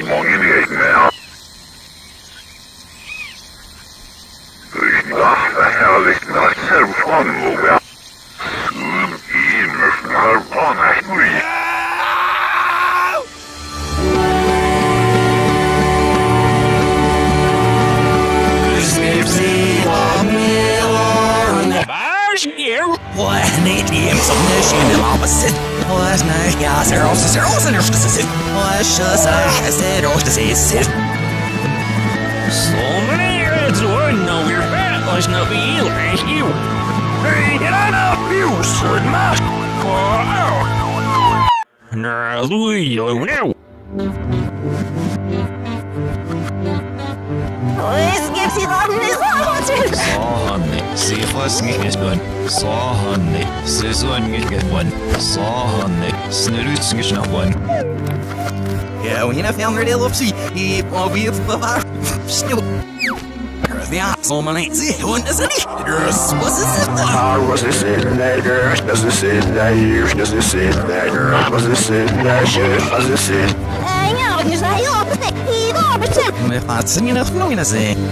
Ja, och jag får det lov sig i och vi får vara snö. Ja, så man inte ser hon är så ni. Vad är det? Was this it? Was this it? Was this it? Was this it? Was this it? Ja, det är ju också det. I var bestämt. Men vad sen är det nog inte se.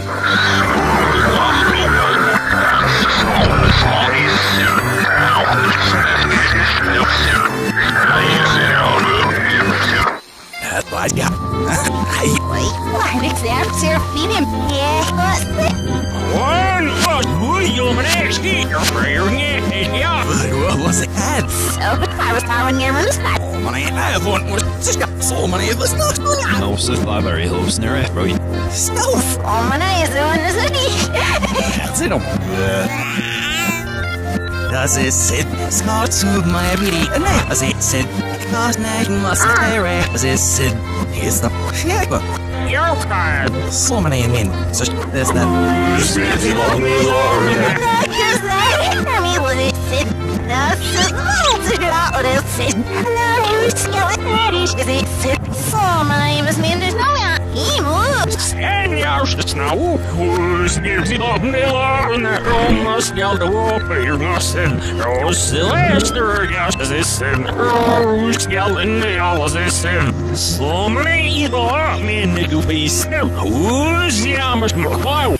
What? Yeah. Wait, what is that? Seraphim? Yeah, what's it? One, you're an ex-geek. Yeah. What was it? So, but I was following your rules. Man, I have one more. So many of us not going on. No, so I very hopes near it, right? Stuff. Oh, man, I is doing this again. That's it. Das ist it. Smart to my beauty. And that's it. Sit. Cause now you must carry. Das ist it. Here's the shit. You're fine. So many men. So there's that. Because that, I mean, what is it? That's it. Figure out what is it. Now you skeleton. Is it? So my name is Mendes. No, yeah. He moves. En juist nou, hoe sneeuwt hij op Nederland? Roma snelt op hier nassen. Roos luister, juist is een roos en alles is een. Slommel ieder min doe bij sneeuw. Hoe is jammer maar wauw.